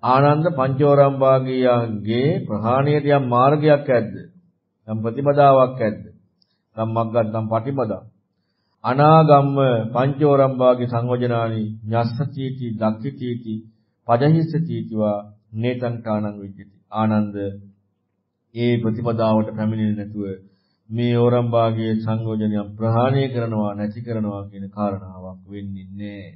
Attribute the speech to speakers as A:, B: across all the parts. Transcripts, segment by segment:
A: ආනන්ද පංචෝරම් භාගියාගේ ප්‍රහාණයට යම් මාර්ගයක් ඇද්ද? යම් ප්‍රතිපදාවක් ඇද්ද? සම්මග්ගත්තම් පටිපදා. අනාගම්ම පංචෝරම් භාගි සංවජනානි ඤස්සචීති දක්ඛිතීති පජහිස්සචීතිවා නේතං ඨානං විජ්ජති. ආනන්ද ඒ ප්‍රතිපදාවට පැමිණෙන්නේ නැතුව මේ ඕරම් භාගයේ සංයෝජනය ප්‍රහාණය කරනවා නැති කරනවා කියන කාරණාවක් වෙන්නේ නැහැ.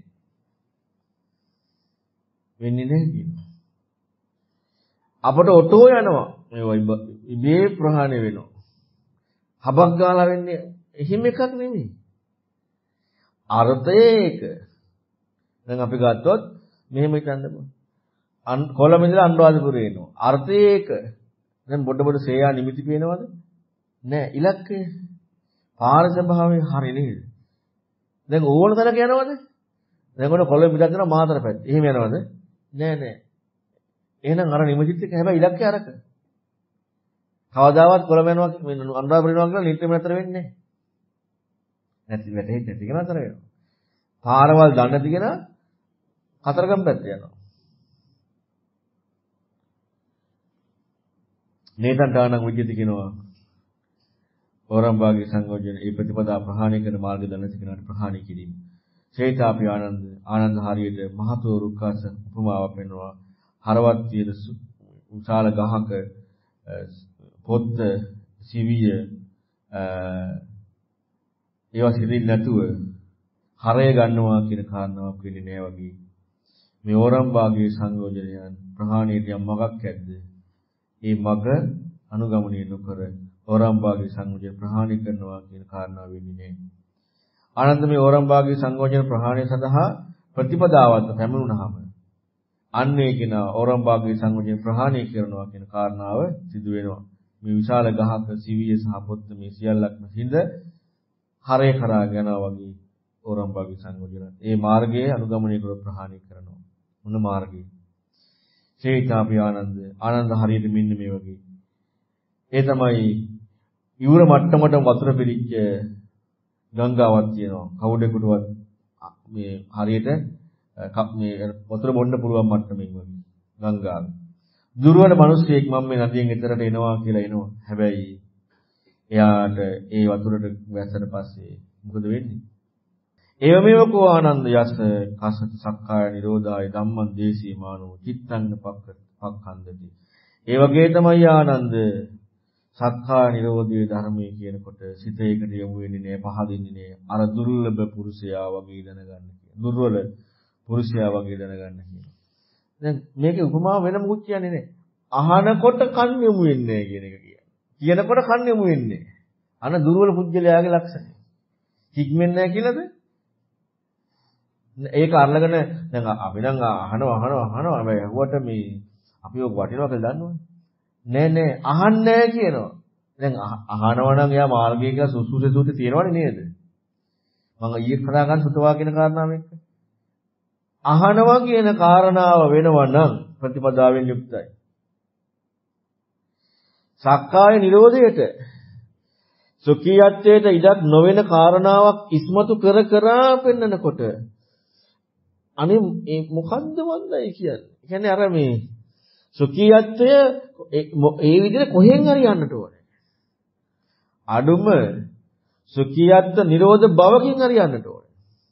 A: වෙන්නේ නැහැ කියනවා. අපට ඔටෝ යනවා. මේවා ඉබේ ප්‍රහාණය වෙනවා. හබක් ගාලා වෙන්නේ එහෙම එකක් නෙමෙයි. අර්ථය ඒක. දැන් අපි ගත්තොත් මෙහෙම හිතන්නකො. කොළඹ ඉඳලා අනුරාධපුරේ එනවා. අර්ථය ඒක. දැන් පොඩ සේයා නිමිති පේනවද? නෑ ඉලක්කය. පාර ස්වභාවය හරි නේද? දැන් ඕන තැනක යනවද? දැන් ඔන්න කොළඹ පිටත් යනවා මාතර පැත්ත. එහෙම යනවද? නෑ. එහෙනම් අර නිමිතිත් එක හැබැයි ඉලක්කය අරක. කවදාවත් කොළඹ යනවා අනුරාධපුර යනවා කියලා නිතරම නතර වෙන්නේ නෑ. නැති වැටෙන්නේ නැති කෙනා නතර වෙනවා. පාරවල් දන්නේ නැති කෙනා කතරගම පැත්තේ යනවා. නේතන් ඨානං විජ්ජති කියනවා. ඕරම් භාගයේ සංයෝජන ඒ ප්‍රතිපදා ප්‍රහාණය කරන මාර්ග දන්නේ කෙනාට ප්‍රහාණය කිරීම. ශ්‍රේතාපි ආනන්ද හරියට මහතෝ රුක්කාස උපමාවක් වෙනවා. හරවත් තියෙන විශාල ගහක පොත්ත සිවිය ඒවා සිරින් නැතුව හරය ගන්නවා කියන කාරණාවක් වෙන්නේ නෑ වගේ. මේ ඕරම් භාගයේ සංයෝජනයන් ප්‍රහාණයට යම් මගක් ඇද්ද? ඒ මග අනුගමනය නොකර ඕරම් භාගයේ සංයෝජන ප්‍රහාණය කරනවා කියන කාරණාව වෙන්නේ නෑ. ආනන්ද මේ ඕරම් භාගයේ සංයෝජන ප්‍රහාණය සඳහා ප්‍රතිපදාවත් පැමුණුනහම අන්නේ කියන ඕරම් භාගයේ සංයෝජන ප්‍රහාණය කරනවා කියන කාරණාව සිදු වෙනවා. මේ විශාල ගහක සිවිය සහ පොත්ත මේ සියල්ලක්ම හිඳ හරය කරා යනවා වගේ ඕරම් භාගයේ සංයෝජන. ඒ මාර්ගයේ අනුගමනය කර ප්‍රහාණය කරනවා. මොන මාර්ගය? ශ්‍රේතාපි ආනන්ද හරියට මෙන්න මේ වගේ. ඒ තමයි යූර මට්ටමට වතුර පිරිච්ච ගංගාවක් තියෙනවා. කවුඩේකටවත් මේ හරියට මේ වතුර බොන්න පුළුවන් මට්ටමින් වගේ ගංගාව. දුර්වල මිනිස්සෙක් මම මේ නදියෙන් එතරට එනවා කියලා එනවා. හැබැයි එයාට ඒ වතුරට වැස්සට පස්සේ මොකද වෙන්නේ? ඒව මේවකෝ ආනන්ද යස කසත සක්කාය නිරෝධාය ධම්මං දේශීමානෝ චිත්තං පක්ඛන්දති. ඒ වගේ තමයි ආනන්ද සක්කාය නිරෝධයේ ධර්මයේ කියනකොට සිත ඒකට යොමු වෙන්නේ නෑ, පහදින්නේ නෑ. අර දුර්ලභ පුරුෂයා වගේ දැනගන්න කියන. දුර්වල පුරුෂයා වගේ දැනගන්න කියන. දැන් මේකේ උපමාව වෙන මොකුත් කියන්නේ නෑ. අහනකොට කන් යොමු වෙන්නේ නෑ කියන එක කියන්නේ. කියනකොට කන් යොමු වෙන්නේ. අන දුර්වල පුජ්‍යලයාගේ ලක්ෂණය. හික්මෙන්නේ නෑ කියලාද? ඒක අරගෙන දැන් අපි නම් අහනවා හැබැයි අහුවට මේ අපි ඔක වටිනවා කියලා දන්නවනේ. නෑ අහන්නේ නෑ කියනවා. දැන් අහනවා නම් එයා මාර්ගය කියලා සුසුසුසුති තියෙනවනේ නේද? මම ඊයේ කතා කරන සුතවා කියන කාරණාව එක්ක. අහනවා කියන කාරණාව වෙනවා නම් ප්‍රතිපදාවෙන් යුක්තයි. සක්කාය නිරෝධයට සුඛියත්වයට ඉඩක් නොවන කාරණාවක් ඉස්මතු කර පෙන්නකොට අනේ මේ මොකද්ද වන්දයි කියන්නේ. කියන්නේ අර මේ සුඛියත්වය ඒ විදිහට කොහෙන් හරි යන්නට ඕනේ. අඩුම සුඛියත්ව නිරෝධ භවකින් හරි යන්නට ඕනේ.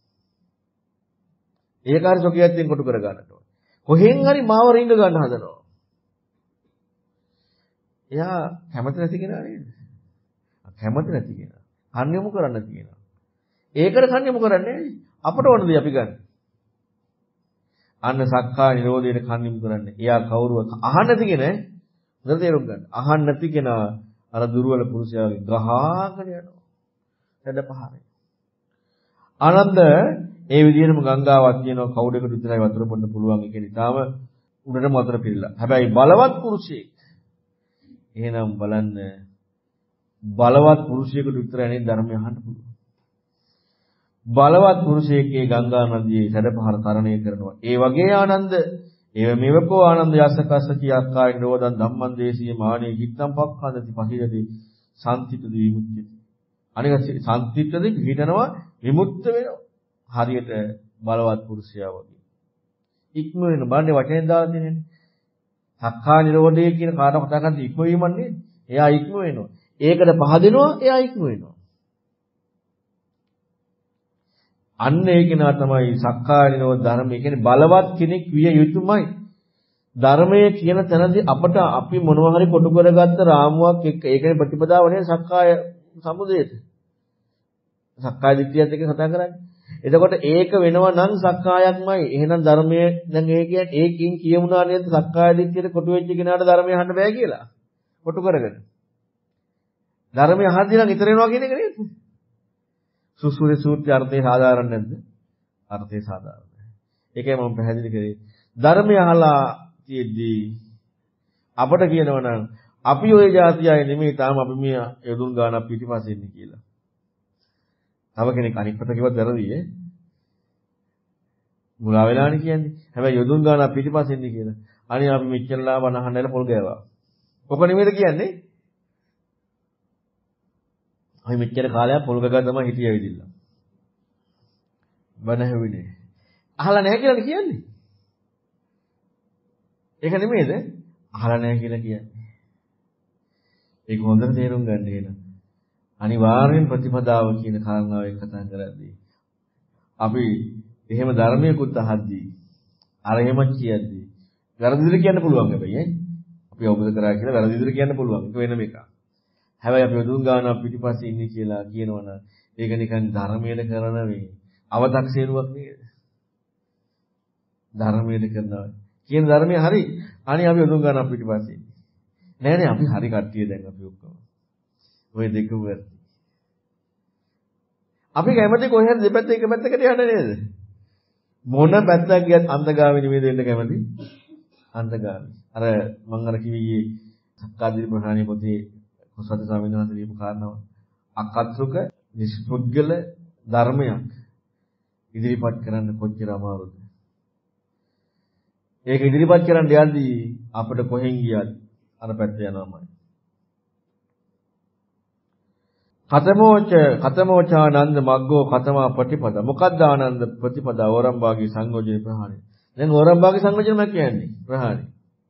A: ඒක හරි සුඛියත්වෙන් කොටු කර ගන්නට ඕනේ. කොහෙන් හරි මාව රිංග ගන්න හදනවා. එයා කැමති නැති කෙනා නේද? කැමති නැති කෙනා. කන්‍යමු කරන්න තියෙනවා. ඒකට කන්‍යමු කරන්නේ අපට ඕන දේ අපි ගන්න. අන්න සක්කා නිරෝධයට කන්‍යමු කරන්නේ. එයා කවුරුව අහන්න නැති කෙනා හොඳට තේරුම් ගන්න. අහන්න නැති කෙනා අර දුර්වල පුරුෂයාගේ ගහගෙන යනවා. හැඩ පහරේ. ආනන්ද ඒ විදිහටම ගංගාවක් තියෙනවා කවුඩේකට විතරයි වතුර බොන්න පුළුවන් එක නිසාම උඩටම වතුර පිරিলা. හැබැයි බලවත් පුරුෂයෙක්. එහෙනම් බලන්න බලවත් පුරුෂයෙකුට විතරයි නේ ධර්මය අහන්න පුළුවන්. බලවත් පුරුෂයෙක්ගේ ගංගා නදියේ සැඩපහර තරණය කරනවා. ඒ වගේ ආනන්ද ඒව මේවකෝ ආනන්ද යසකස්ස කියාකාය නිරෝධං ධම්මං දේශීය මානෙ චිත්තං පක්ඛන්දති පහිරදී සම්තිතද විමුක්තිය. අනික සම්තිතද පිටනවා විමුක්ත වෙනවා. හරියට බලවත් පුරුෂයා වගේ. ඉක්ම වෙන බන්නේ වචනේ දාලා තියෙනනේ. සක්කාය නිරෝධය කියන කාරණා කතා කරද්දී ඉක්මවීමක් නේද? එයා ඉක්ම වෙනවා. ඒකට පහදිනවා එයා ඉක්ම වෙනවා. අන්න ඒ කෙනා තමයි සක්කාය නිරෝධ ධර්මය කියන්නේ බලවත් කෙනෙක් විය යුතුමයි. ධර්මයේ කියන තැනදී අපට අපි මොනවා හරි කොටු කරගත්ත රාමුවක් එක්ක ඒකේ ප්‍රතිපදාව නේ සක්කාය සමුදේට. සක්කාය දිට්ඨියත් එක්ක කතා කරන්නේ. එතකොට ඒක වෙනවා නම් සක්කායක්මයි. එහෙනම් ධර්මයේ දැන් ඒ කියන්නේ ඒකින් කියමුණා නේද සක්කාය දිට්ඨියට කොටු වෙච්ච කෙනාට ධර්මය අහන්න බෑ කියලා. කොටු කරගෙන. ධර්මය අහද්දී නම් ඉතර වෙනවා කියන එක නේද? සුසුරේ සූත්‍රය අර්ථය සාධාරණ නැද්ද? අර්ථය සාධාරණයි. ඒකයි මම පැහැදිලි කරේ. ධර්මය අහලා තියෙද්දී අපට කියනවා නම් අපි ওই જાති අය නෙමෙයි තාම අපි මේ යදුන් ගානක් පිටිපස්සේ ඉන්නේ කියලා. තව කෙනෙක් අනික් කට කිව්වත් වැරදි ඈ. මුලා වෙලානේ කියන්නේ. හැබැයි යදුන් ගානක් පිටිපස්සේ ඉන්නේ කියලා. අනේ අපි මෙච්චරලා වනහන්නල පොල් ගෑවා. ඔක නෙමෙයිද කියන්නේ? අපි මෙච්චර කාලයක් පොල් ගගා තමයි හිටියේ ඇවිදින්න. බන හැවිනේ. අහලා නැහැ කියලා කියන්නේ. ඒක නෙමෙයිද? අහලා නැහැ කියලා කියන්නේ. ඒක හොඳට තේරුම් ගන්න ඕන. අනිවාර්යෙන් ප්‍රතිපදාව කියන කාරණාව එක්ක කතා කරද්දී අපි එහෙම ධර්මයකුත් අහද්දී අර එහෙම කියද්දී වැරදිද කියන්න පුළුවන් හැබැයි ඈ. අපි අවබෝධ කරා කියලා වැරදිද කියන්න පුළුවන්. ඒක වෙනම එකක්. හැබැයි අපි යදුන් ගානක් පිටිපස්සේ ඉන්නේ කියලා කියනවනම් ඒක නිකන් ධර්මයට කරන මේ අව탁සේරුවක් නේද? ධර්මයට කරනවා. කියන ධර්මයේ හරි. අනේ අපි යදුන් ගානක් පිටිපස්සේ ඉන්නේ. නෑ නෑ අපි හරි කට්ටිය දැන් අපි ඔක්කොම. ඔය දෙකම වැරදි. අපි කැමති කොහෙන්ද දෙපැත්ත එක පැත්තකට යන්න නේද? මොන පැත්තක් ගියත් අන්තගාමී නෙමෙයි වෙන්න කැමති. අන්තගාමී. අර මම අර කිව්වේ සක්කාදිරි ප්‍රහාණය පොතේ කුසත් ස්වාමීන් වහන්සේ දීපු කාරණාව. අකත්රුක නිෂ්පුද්ගල ධර්මයක් ඉදිරිපත් කරන්න කොච්චර අමාරුද? ඒක ඉදිරිපත් කරන්න යද්දී අපිට කොහෙන් ගියත් අර පැත්ත යනවාමයි. කතමෝචානන්ද මග්ගෝ කතමා ප්‍රතිපද. මොකද්ද ආනන්ද ප්‍රතිපද ඕරම්භාගී සංයෝජන ප්‍රහාණය. දැන් ඕරම්භාගී සංයෝජන මොකක්ද කියන්නේ? ප්‍රහාණය.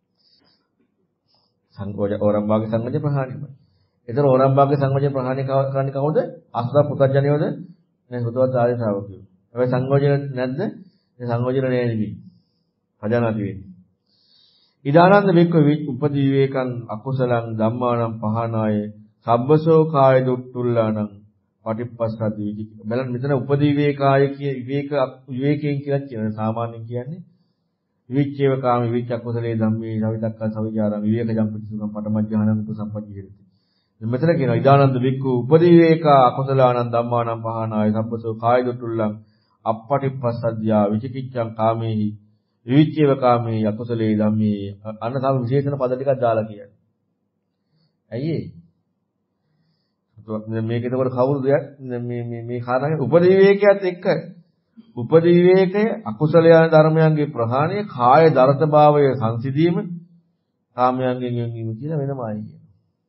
A: ඕරම්භාගී සංයෝජන ප්‍රහාණයමයි. ඒතර ඕරම්භාගී සංයෝජන ප්‍රහාණය කරන්නේ කවුද? අස්සා පුතඥයෝද? නේ හොතවත් ආර්ය ශ්‍රාවකයෝ. හැබැයි සංයෝජන නැද්ද? ඒ සංයෝජන නෑ නෙමෙයි. පජානාති වෙන්නේ. ඉදානන්ද වික්ක උපදී විවේකං අකුසලං ධම්මානම් පහනාය සබ්බසෝ කාය දුට්ටුල්ලානම් පටිපස්සද්දී විචික. බලන්න මෙතන උපදී විවේකාය කිය විවේකයෙන් කියලා කියන සාමාන්‍යයෙන් කියන්නේ විවිච්ඡේව කාම විවිච්ඡ අකුසලේ ධම්මේ සවිතක්ක සවිචාරං විවේක ජම්පටිසුකම් පටමජ්ජහනං කුසම්පජ්ජේති. මෙතන කියනවා ඉදානන්ද වික්ක උපදී විවේකා අකුසලානම් ධම්මානම් පහනාය සබ්බසෝ කාය දුට්ටුල්ලං අප්පටිපස්සද්දියා විචිකිච්ඡං කාමේහි විවිච්ඡේව කාමේ අකුසලේ ධම්මේ අන්න තව විශේෂණ පද ටිකක් දාලා කියන්නේ. ඇයි ඒ? මේක එතකොට කවුරුද මේ කාරණාවේ උපදී විවේකයත් එක්ක උපදී විවේකය අකුසලයන් ධර්මයන්ගේ ප්‍රහාණය කාය දරතභාවය සංසිඳීම කාමයන්ගෙන් යොන්වීම කියලා වෙනමයි කියනවා.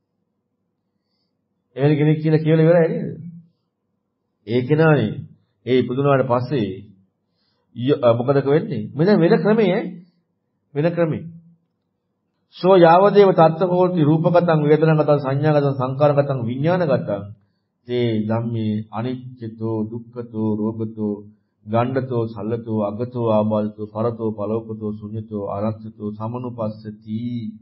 A: එවැනි කෙනෙක් කියලා ඉවරයි නේද? ඒ කෙනානේ ඒ ඉපදුනාට පස්සේ මොකද වෙන්නේ? වෙන ක්‍රමේ සෝ යාවදේව තත්ත්වෝති රූපගතං වේදනාගතං සංඥාගතං සංකාරගතං විඥානගතං තේ ධම්මේ අනිච්චතෝ දුක්ඛතෝ රෝගතෝ ගණ්ඩතෝ සල්ලතෝ අගතෝ ආබාධතෝ පරතෝ පලෝකතෝ ශුඤ්ඤතෝ අරත්තතෝ සමනුපස්සති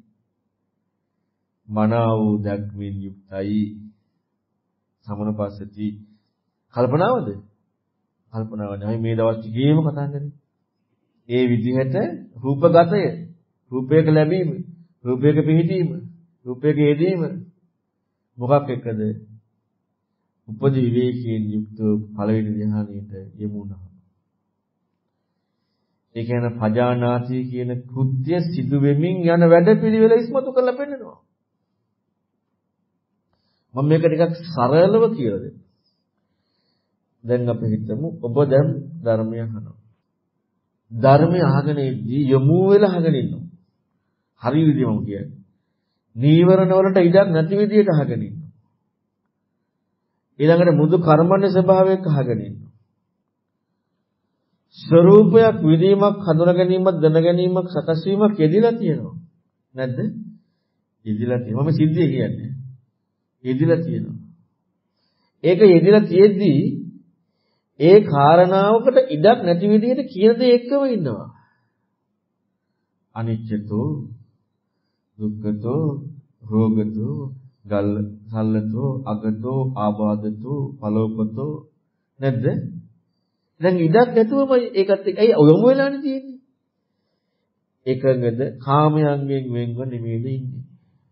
A: මනාව දක්මින් යුක්තයි. සමනුපස්සති කල්පනාවද? කල්පනාවනේ. මේ දවස් ටිකේම කතා කරන්නේ. ඒ විදිහට රූපගතය රූපයක ලැබීම රූපයක පිහිටීම රූපයක යෙදීම මොකක් එක්කද? උපදී විවේකයෙන් යුක්ත පළවෙනි ධ්‍යානයට යමු වුණා. ඒ කියන්නේ පජානාති කියන කෘත්‍ය සිදු වෙමින් යන වැඩපිළිවෙල ඉස්මතු කරලා පෙන්නනවා. මම මේක ටිකක් සරලව කියලා දෙන්න. දැන් අපි හිතමු ඔබ දැන් ධර්මය අහනවා. ධර්මය අහගෙන ඉදී යමු වෙලා අහගෙන ඉන්නවා. හරි විදිහම කියන්නේ. නීවරණ වලට ඉඩක් නැති විදිහට අහගෙන ඉන්නවා. ඊළඟට මුදු කර්මන්නේ ස්වභාවයක අහගෙන ඉන්නවා. ස්වરૂපයක් විදීමක් හඳුනා ගැනීමක් දැන ගැනීමක් සකස් වීමක් යෙදিলা තියෙනවා. නැද්ද? යෙදිලා තියෙනවා. මම සිද්ධිය කියන්නේ. යෙදිලා තියෙනවා. ඒක යෙදිලා තියෙද්දී ඒ කාරණාවකට ඉඩක් නැති විදිහට කියන දේ එක්කම ඉන්නවා. අනිච්චතෝ, දුක්ඛතෝ, රෝගතෝ, සල්ලතෝ, අගතෝ, ආබාධතෝ, පලෝකතෝ නැද්ද? දැන් ඉඩක් නැතුවම ඒකත් එක්ක ඇයි යොමු වෙලානේ තියෙන්නේ? එකඟද කාමයන්ගෙන් වෙන්ව නෙමෙයිද ඉන්නේ.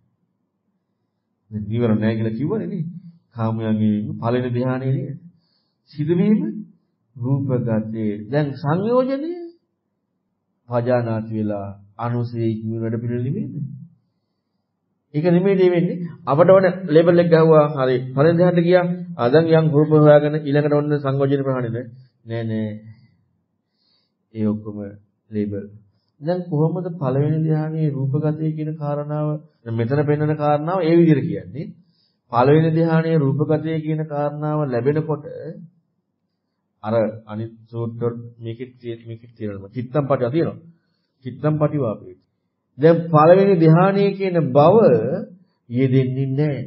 A: දැන් නිවර නැහැ කියලා කිව්වනේ නේ. කාමයන්ගෙන් වෙන්ව පළවෙනි ධ්‍යානයේ නේද? සිදුවීම රූපගතේ. දැන් සංයෝජනය පජානාති වෙලා අනුසේ ඉක්ම වැඩ පිළිවෙල නෙමෙයිද? ඒක නෙමෙයි වෙන්නේ. අපට ඕන ලේබල් එක ගහුවා හරි. පළවෙනි ධ්‍යානට ගියා. දැන් යම් රූප හොයාගෙන ඊළඟට ඔන්න සංයෝජන ප්‍රහාණය නෑ. ඒ ඔක්කොම ලේබල්. දැන් කොහොමද පළවෙනි ධ්‍යානයේ රූපගතය කියන කාරණාව මෙතන පෙන්වන කාරණාව ඒ විදිහට කියන්නේ? පළවෙනි ධ්‍යානයේ රූපගතය කියන කාරණාව ලැබෙනකොට අර අනිත් සූත්‍ර මේකෙත් තියෙනවා. චිත්තම් පටිවා තියෙනවා. චිත්තම් පටිවාපේ. දැන් පළවෙනි ධ්‍යානයේ කියන බව යෙදෙන්නේ නැහැ.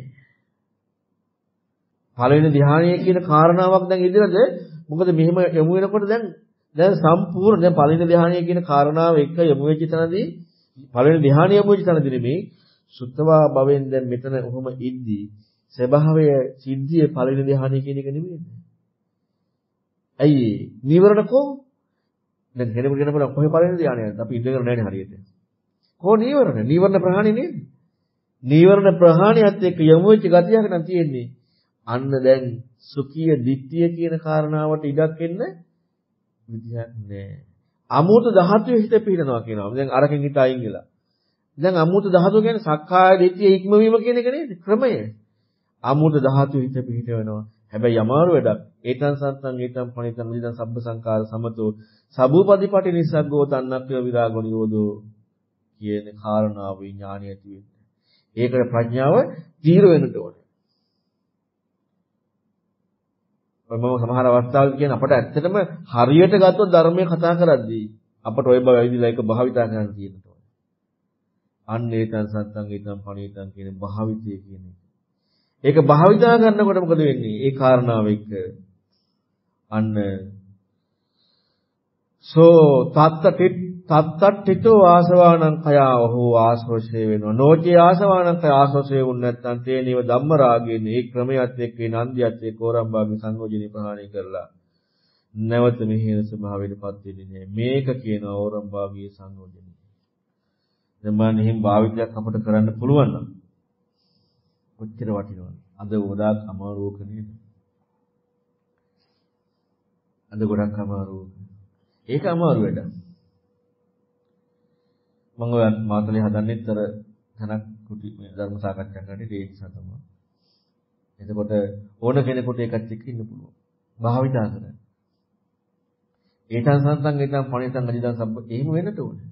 A: පළවෙනි ධ්‍යානයේ කියන කාරණාවක් දැන් ඉදිරියද? මොකද මෙහෙම යමු වෙනකොට දැන් සම්පූර්ණ දැන් පළවෙනි ධ්‍යානයේ කියන කාරණාව එක්ක යමු වෙච්ච තැනදී පළවෙනි ධ්‍යානය යමු වෙච්ච තැනදී නෙමෙයි සුත්තවා භවෙන් දැන් මෙතන ඔහොම ඉද්දී ස්වභාවය සිද්ධියේ පළවෙනි ධ්‍යානය කියන එක නෙමෙයි. ඇයි නීවරණකෝ? දැන් කෙනෙකුට කියනකොට කොහේ පළවෙනි ධ්‍යානයද? අපි ඉඳගෙන නැහැ හරියට. කොහොම නීවරණ? නීවරණ ප්‍රහාණය නේද? නීවරණ ප්‍රහාණයත් එක්ක යමු වෙච්ච ගතියක් නම් තියෙන්නේ. අන්න දැන් සුඛීය දිට්ඨිය කියන කාරණාවට ඉඩක් එන්න විදියක් නැහැ. අමූත ධාතුවේ හිත පිහිටනවා කියනවා. දැන් අරකින් හිත අයින් වෙලා. දැන් අමූත ධාතුව කියන්නේ සක්කාය දිට්ඨිය ඉක්මවීම කියන එක නේද? ක්‍රමය. අමූත ධාතුවේ හිත පිහිට වෙනවා. හැබැයි අමාරු වැඩක්. ඒතං සත්තං ඒතං පණිතං විදං සබ්බ සංකාර සමතෝ සබූපදීපටි නිස්සග්ගෝ තන්නක්ඛය විරාගෝ නිරෝධෝ කියන කාරණාව විඥාණය ඇති වෙන්නේ. ඒකට ප්‍රඥාව තීර වෙන්නට ඕනේ. මම සමහර අවස්ථාවල කියන අපට ඇත්තටම හරියට ගත්තොත් ධර්මයේ කතා කරද්දී අපට ওই බව ඇවිදලා ඒක භාවිතා කරන්න තියෙනවා. අන්න ඒතං සත්තං ඒතං පණිතං කියන භාවිතය කියන එක. ඒක භාවිතා කරනකොට මොකද වෙන්නේ? ඒ කාරණාව එක්ක අන්න සෝ තත්තට්ඨිතෝ ආසවානං කයවහෝ ආශ්‍රෝෂේ වෙනවා. නෝචේ ආසවානං කය ආශ්‍රෝෂේ වුණ නැත්නම් තේනීව ධම්ම රාගයෙන් ඒ ක්‍රමයට එක්ක නන්දියත් එක්ක ඕරම්බාගේ සංයෝජනේ ප්‍රහාණය කරලා නැවත මෙහෙන ස්වභාවයටපත් වෙන්නේ නැහැ. මේක කියනවා ඕරම්බාගේ සංයෝජනේ. දැන් මම එහෙම භාවිතයක් අපට කරන්න පුළුවන් නම් කොච්චර වටිනවද? අද ගොඩාක් අමාරුවක නේද? අද ගොඩක් අමාරුවක. ඒක අමාරු වැඩක්. මම ඔය මාතලේ හදන්නෙත්තර තනක් කුටි ධර්ම සාකච්ඡා කරන්නේ ඒ නිසා තමයි. එතකොට ඕන කෙනෙකුට ඒකත් එක්ක ඉන්න පුළුවන්. භාවිතා කරන්න. ඒතන් සන්තන් ඒතන් පණිතන් අජිදන් සබ්බ එහෙම වෙන්නට ඕනේ.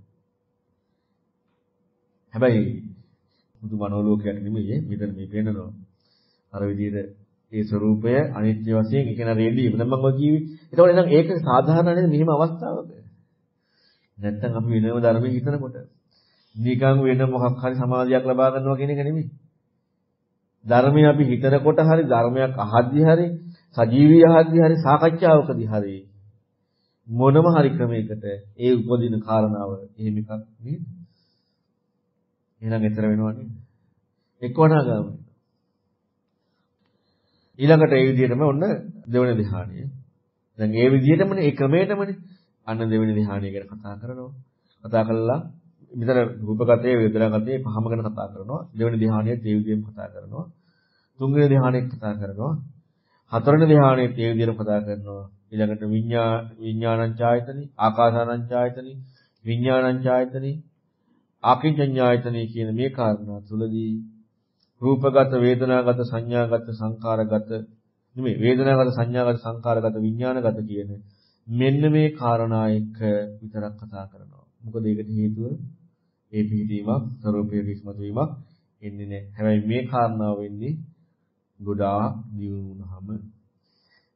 A: හැබැයි මුතු මනෝලෝකයක් නෙමෙයි මෙතන මේ පේනනවා. අර විදිහට ඒ ස්වરૂපය අනිත්‍ය වශයෙන් එක නරේදී මම ඔය කිව්වේ. ඒතකොට එහෙනම් ඒක සාධාරණ නේද මෙහිම අවස්ථාවක? නැත්තම් අපි වෙනම ධර්මයේ හිතනකොට නිකන් වෙන මොකක් හරි සමාධියක් ලබා ගන්නවා කියන එක නෙමෙයි. ධර්මයේ අපි හිතනකොට හරි ධර්මයක් අහද්දී හරි සජීවී අහද්දී හරි සාකච්ඡාවකදී හරි මොනම හරි ක්‍රමයකට ඒ උපදින කාරණාව එහෙම එකක් නේද? එහෙනම් ඊතර වෙනවා නේද? එක්වනාගාමී. ඊළඟට ඒ විදිහටම ඔන්න දෙවෙනි ධ්‍යානය. දැන් ඒ විදිහටමනේ ඒ ක්‍රමයටමනේ අන්න දෙවෙනි ධ්‍යානය ගැන කතා කරනවා. කතා කළා මෙතන රූපගතේ වේදනාගතේ පහම ගැන කතා කරනවා. දෙවෙනි ධ්‍යානයේ ඒ විදිහෙම කතා කරනවා. තුන්වෙනි ධ්‍යානයේ කතා කරනවා. හතරවෙනි ධ්‍යානයේ ඒ විදිහට කතා කරනවා. ඊළඟට විඥානං ඡායතනෙ, ආකාසානං ඡායතනෙ, විඥානං ඡායතනෙ, ආකින්චඤ්ඤායතනෙ කියන මේ කාරණා තුලදී රූපගත, වේදනාගත, සංඥාගත, සංකාරගත නෙමෙයි වේදනාගත, සංඥාගත, සංකාරගත, විඥානගත කියන මෙන්න මේ කාරණා එක්ක විතරක් කතා කරනවා. මොකද ඒකට හේතුව ඒ පිළිදීමක්, ස්වરૂපයේ විස්මතු වීමක් එන්නේ නැහැ. හැබැයි මේ කාරණාව වෙන්නේ ගොඩාක් දියුණු වුණාම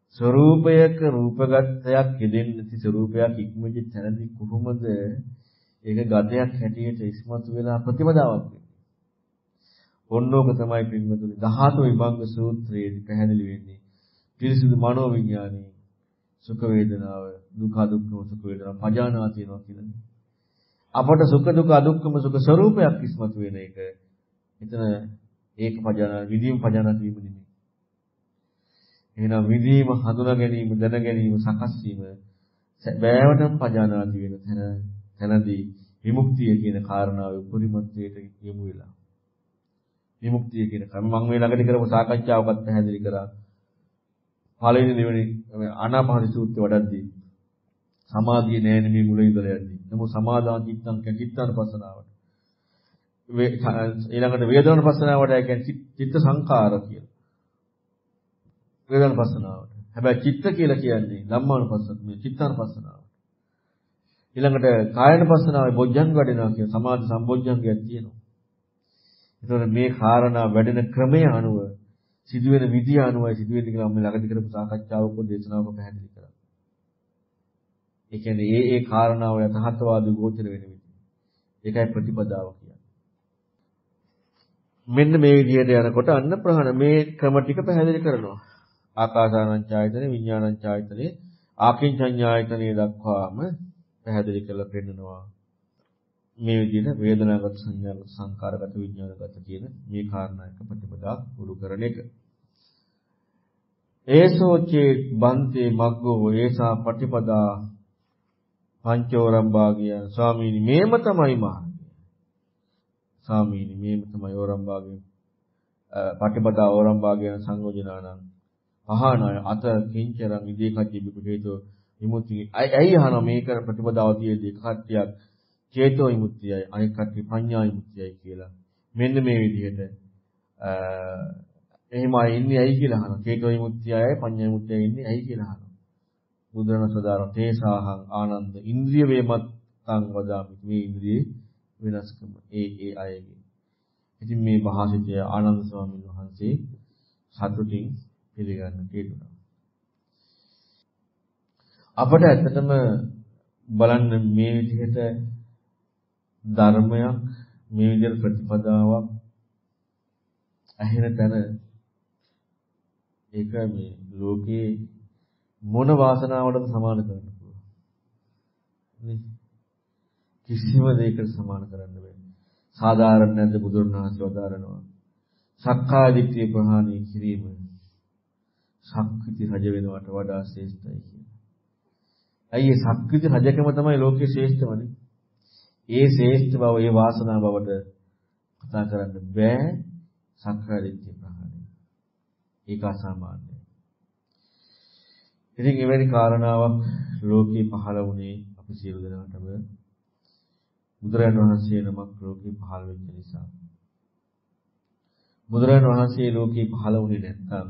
A: ස්වરૂපයක රූපගතයක් යෙදෙන්නේ නැති ස්වરૂපයක් ඉක්මෙච්ච තැනදී කොහොමද ඒක ගතයක් හැටියට ඉස්මතු වෙලා ප්‍රතිපදාවක් වෙන්නේ. ඔන්නෝක තමයි පින්වතුනි 18 විභංග සූත්‍රයේදී පැහැදිලි වෙන්නේ. පිරිසිදු මනෝ විඥානයේ සුඛ වේදනාව, දුක්ඛ දුක්ඛම සුඛ වේදනාව පජානාති වෙනවා කියන්නේ. අපට සුඛ දුක්ඛ අදුක්ඛම සුඛ ස්වરૂපයක් ඉස්මතු වෙන එක. එතන ඒක පජානා විදීම පජානාති වීම නෙමෙයි. එහෙනම් විදීම හඳුනා ගැනීම, දැන ගැනීම, සකස් වීම බෑවටම පජානාති වෙන තැනදී විමුක්තිය කියන කාරණාවේ උපරිමත්වයට යොමු වෙලා. විමුක්තිය කියන කම මම මේ ළඟදී කරපු සාකච්ඡාවකත් පැහැදිලි කරා. පළවෙනි දෙවෙනි ආනාපාන සූත්‍රය වඩද්දී සමාධිය නෑනේ මේ මුල ඉඳලා යන්නේ. නමුත් සමාදාන චිත්තං චිත්තාන පස්සනාවට. ඊළඟට වේදනාන පස්සනාවට කියන්නේ චිත්ත සංකාර කියලා. වේදනාන පස්සනාවට. හැබැයි චිත්ත කියලා කියන්නේ ධම්මාන පස්සන මේ චිත්තාන පස්සනාවට. ඊළඟට කායන පස්සනාවේ බොජ්ජංග වඩනවා කියන සමාධි සම්බොජ්ජංගයක් තියෙනවා. ඒතකොට මේ කාරණා වැඩෙන ක්‍රමය අනුව සිදුවෙන විදිය අනුවයි සිදුවෙන්නේ කියලා මම ළඟදී කරපු සාකච්ඡාවක දේශනාවක පැහැදිලි කරා. ඒ කියන්නේ ඒ කාරණාව යථාර්ථවාදී ගෝචර වෙන විදිය. ඒකයි ප්‍රතිපදාව කියන්නේ. මෙන්න මේ විදිහට යනකොට අන්න ප්‍රහාණ මේ ක්‍රම ටික පැහැදිලි කරනවා. ආකාසානංචායතනෙ විඥානංචායතනෙ ආකින්චඤ්ඤායතනෙ දක්වාම පැහැදිලි කරලා පෙන්නනවා. මේ විදිහට වේදනාගත සංඥාගත සංකාරගත විඥානගත කියන මේ කාරණා එක ප්‍රතිපදා උරු කරන එක. ඒසෝචේ බන්තේ මග්ගෝ ඒසා ප්‍රතිපදා පංචෝරම් භාගිය ස්වාමීනි මේම තමයි මාර්ගය. ස්වාමීනි මේම තමයි ඕරම් භාගිය ප්‍රතිපදා ඕරම් භාගිය සංයෝජනානම් අහනාය අත කිංචරං ඉදී කච්චි බිකු හේතෝ විමුක්ති. ඇයි අහනවා මේක ප්‍රතිපදාව තියේදී කට්ටියක් චේතෝ විමුක්තියයි අනික කට්ටිය පඤ්ඤා විමුක්තියයි කියලා. මෙන්න මේ විදිහට එහෙමයි ඉන්නේ ඇයි කියලා අහනවා. චේතෝ විමුක්තියයි පඤ්ඤා විමුක්තියයි ඉන්නේ ඇයි කියලා අහනවා. බුදුරණ සදාරණ තේසාහං ආනන්ද ඉන්ද්‍රිය වේමත්තං වදාමි. මේ ඉන්ද්‍රියේ වෙනස්කම ඒ අයගේ. ඉතින් මේ භාෂිතය ආනන්ද ස්වාමීන් වහන්සේ සතුටින් පිළිගන්න කියනවා. අපට ඇත්තටම බලන්න මේ විදිහට ධර්මයක් මේ විදිහට ප්‍රතිපදාවක් ඇහෙන තැන ඒක මේ ලෝකේ මොන වාසනාවකටද සමාන කරන්න පුළුවන් නේ කිසිම දෙයකට සමාන කරන්න බෑ. සාධාරණ නැද්ද බුදුරණවහන්සේ වදාරනවා සක්කාය දිට්ඨිය ප්‍රහාණය කිරීම සක්විති රජ වෙනවට වඩා ශ්‍රේෂ්ඨයි කියලා. ඇයි ඒ සක්විති රජකම තමයි ලෝකේ ශ්‍රේෂ්ඨමනේ. ඒ ශ්‍රේෂ්ඨ බව ඒ වාසනාව බවට කතා කරන්න බෑ සක්කාය දිට්ඨිය ප්‍රහාණය. ඒක අසාමාන්‍යයි. ඉතින් එවැනි කාරණාවක් ලෝකේ පහළ වුණේ අපි සියලු දෙනාටම බුදුරජාණන් වහන්සේ නමක් ලෝකේ පහළ වෙච්ච නිසා. බුදුරජාණන් වහන්සේ ලෝකේ පහළ වුණේ නැත්නම්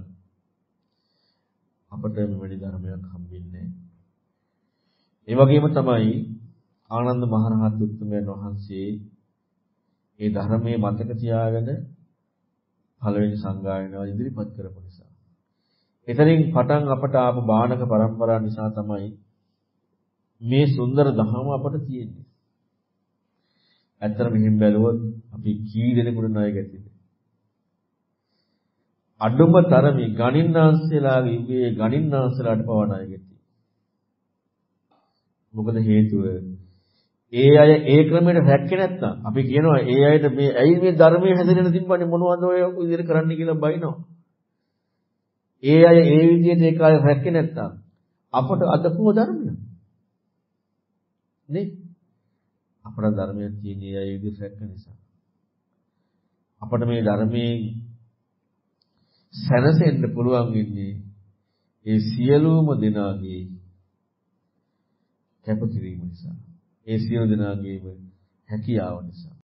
A: අපට මෙවැනි ධර්මයක් හම්බෙන්නේ නැහැ. ඒ වගේම තමයි ආනන්ද මහරහත් උත්තමයන් වහන්සේ ඒ ධර්මයේ මතක තියාගෙන පළවෙනි සංගායනාව ඉදිරිපත් කරපු නිසා. එතනින් පටන් අපට ආපු බාණක પરම්පරාව නිසා තමයි මේ සුන්දර ධර්ම අපට තියෙන්නේ. ඇත්තට මෙහෙම බැලුවොත් අපි කී දෙනෙකුට ණය ගැතිද? අඩුම තරමේ ගණින්නාන්සලාගේ ඉුවේ ගණින්නාන්සලාට පවා ණය ගැති. මොකද හේතුව ඒ අය ඒ ක්‍රමයට රැක්කේ නැත්නම් අපි කියනවා ඒ අයට මේ ඇයි මේ ධර්මයේ හැදෙන්න තිබ්බන්නේ මොනවද ඔය විදිහට කරන්න කියලා බයිනවා. ඒ අය ඒ විදිහට ඒ කාලේ රැක්කේ නැත්නම් අපට අද කොහොම ධර්මය? නේ? අපේ ධර්මයේ තියෙන ඒ අය විදිහට රැක්ක නිසා. අපට මේ ධර්මයේ සැනසෙන්න පුළුවන් වෙන්නේ ඒ සියලුම දෙනාගේ කැපකිරීම නිසා. ඒ සියලු දෙනාගේම හැකියාව නිසා.